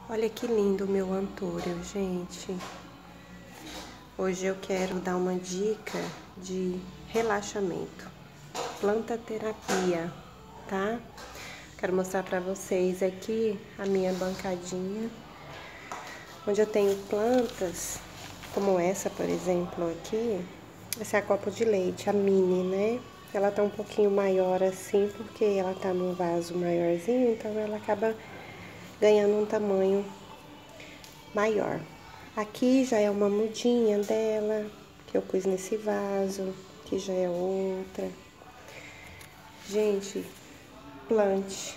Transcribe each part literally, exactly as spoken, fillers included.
Olha que lindo o meu antúrio, gente. Hoje eu quero dar uma dica de relaxamento, planta terapia, tá? Quero mostrar pra vocês aqui a minha bancadinha, onde eu tenho plantas, como essa, por exemplo, aqui. Essa é a copo de leite, a mini, né? Ela tá um pouquinho maior assim, porque ela tá num vaso maiorzinho, então ela acaba ganhando um tamanho maior. Aqui já é uma mudinha dela, que eu pus nesse vaso, que já é outra. Gente, plante.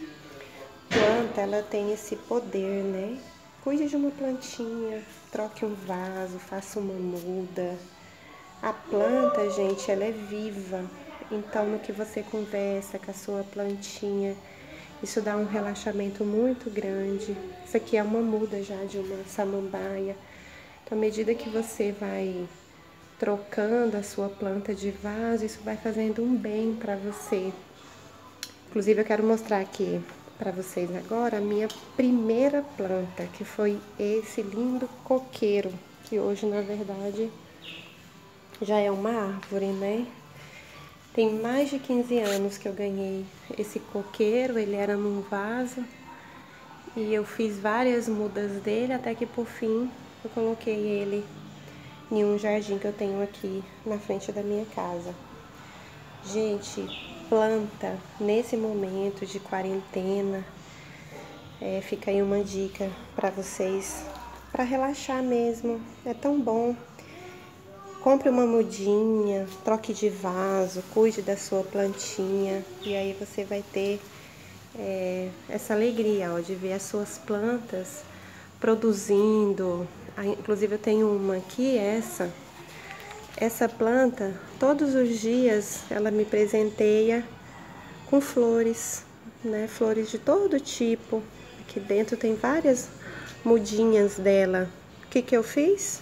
Planta, ela tem esse poder, né? Cuide de uma plantinha, troque um vaso, faça uma muda. A planta, gente, ela é viva. Então, no que você conversa com a sua plantinha, isso dá um relaxamento muito grande. Isso aqui é uma muda já de uma samambaia. Então, à medida que você vai trocando a sua planta de vaso, isso vai fazendo um bem para você. Inclusive, eu quero mostrar aqui para vocês agora a minha primeira planta, que foi esse lindo coqueiro, que hoje, na verdade, já é uma árvore, né? Tem mais de quinze anos que eu ganhei esse coqueiro, ele era num vaso e eu fiz várias mudas dele até que por fim eu coloquei ele em um jardim que eu tenho aqui na frente da minha casa. Gente, planta nesse momento de quarentena, é, fica aí uma dica para vocês, para relaxar mesmo, é tão bom. Compre uma mudinha, troque de vaso, cuide da sua plantinha e aí você vai ter é, essa alegria ó, de ver as suas plantas produzindo. Inclusive eu tenho uma aqui, essa, essa planta, todos os dias ela me presenteia com flores, né? Flores de todo tipo. Aqui dentro tem várias mudinhas dela. O que que eu fiz?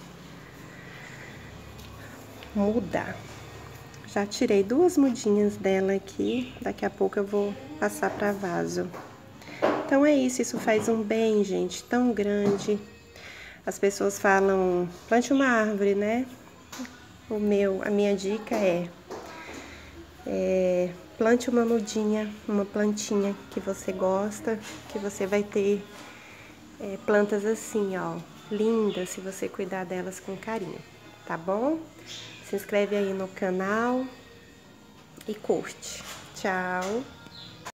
Muda. Já tirei duas mudinhas dela aqui, daqui a pouco eu vou passar para vaso. Então é isso, isso faz um bem, gente, tão grande. As pessoas falam, plante uma árvore, né? O meu, a minha dica é, é plante uma mudinha, uma plantinha que você gosta, que você vai ter é, plantas assim, ó, lindas, se você cuidar delas com carinho, tá bom? Se inscreve aí no canal e curte. Tchau!